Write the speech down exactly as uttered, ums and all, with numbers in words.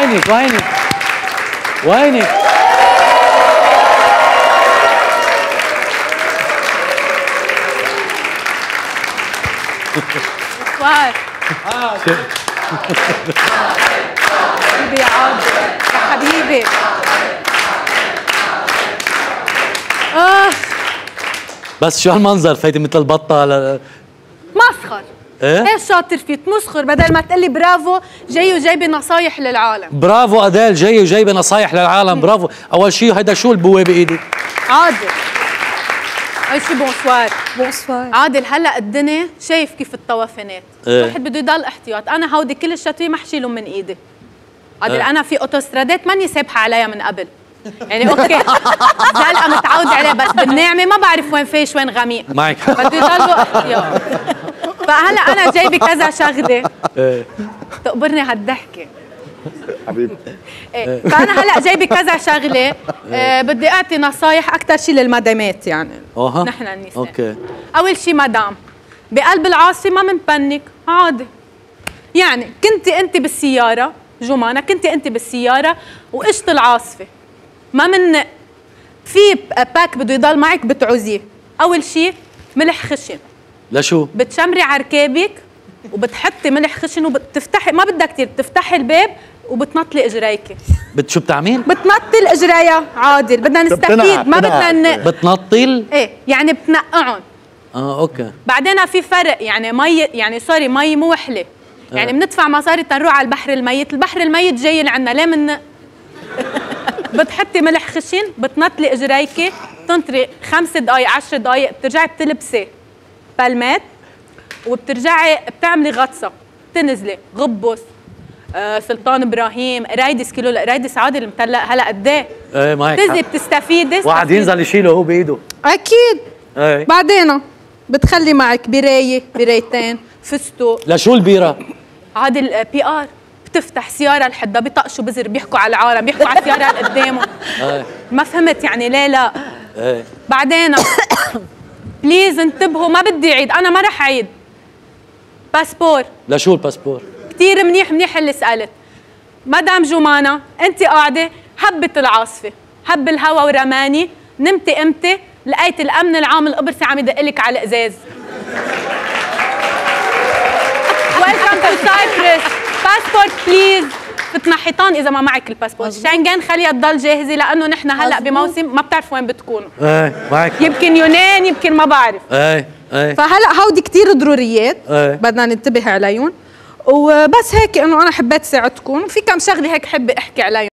وينك وينك وينك؟ وار حبيبي يا عادل يا حبيبي. آه. بس شو هالمنظر فايتة مثل البطة ل... مسخر. ايه؟ ايش شاطر فيه تمسخر بدل ما تقلي برافو جاي وجايبه نصايح للعالم. برافو أديل جاي وجايبه نصايح للعالم. برافو. أول شيء هيدا شو البوة بإيدك؟ عادل أول شيء بونسوار. بونسوار. عادل هلا الدنيا شايف كيف الطوافنات. ايه؟ الواحد بده يضل احتياط. أنا هودي كل الشتوي ما حشيلهم من إيدي. عادل ايه؟ أنا في أوتوسترادات ماني سابحة عليها من قبل. يعني اوكي زلقه متعود عليه بس بالنعمه ما بعرف وين فيش وين غميق. معك بده يضلوا احتياط. فهلا انا جايبه كذا شغله ايه تقبرني هالضحكه حبيبي. ايه فانا هلا جايبه كذا شغله آه بدي اعطي نصايح اكثر شيء للمدامات يعني اها نحن النساء. اوكي. اول شيء مدام بقلب العاصفه ما بنبنك عادي. يعني كنتي انت بالسياره جمانه كنتي انت بالسياره وقشط العاصفه ما من في باك بده يضل معك بتعوزيه. اول شيء ملح خشن. لشو؟ بتشمري على ركابك وبتحطي ملح خشن وبتفتحي ما بدها كثير بتفتحي الباب وبتنطلي اجريك. بت شو بتعمل؟ بتنطل اجريها عادل بدنا نستفيد ما بدنا ن... بتنطل؟ ايه يعني بتنقعهم. اه اوكي. بعدين في فرق يعني مي يعني سوري مي موحله يعني بندفع مصاري تنروح على البحر الميت. البحر الميت جاي لعنا ليه من بتحطي ملح خشن بتنطلي اجريكي تنطري خمس دقائق عشر دقائق بترجعي بتلبسي بالمات وبترجعي بتعملي غطسه بتنزلي غبص آه سلطان ابراهيم قرايدس كيلو قرايدس عادل مطلق هلا قد ايه؟ ايه معك بتنزلي بتستفيدي واحد ينزل يشيله هو بايده. اكيد. ايه بعدين بتخلي معك برايه برايتين فستق. لشو البيره؟ عادل بي ار بتفتح سياره لحدا بيطقشوا بزر بيحكوا على العالم بيحكوا على السياره اللي قدامه. ايه ما فهمت يعني ليه لا. ايه بعدين بليز انتبهوا ما بدي عيد انا ما رح عيد. باسبور. لشو الباسبور؟ كثير منيح منيح اللي سالت. مدام جمانه انت قاعده هبت العاصفه هب الهوا ورماني نمتي قمتي لقيت الامن العام القبرصي عم يدقلك على الازاز. ويلكم تو سايبرس باسبورت بليز. بتنحيطان اذا ما معك الباسبورت. شنغن خليها تضل جاهزه لانه نحن هلا بموسم ما بتعرفوا وين بتكونوا. ايه معك يمكن يونان يمكن ما بعرف. ايه ايه فهلا هودي كثير ضروريات ايه بدنا ننتبه عليهم وبس هيك انه انا حبيت ساعدكم. في كم شغله هيك حابه احكي عليهم.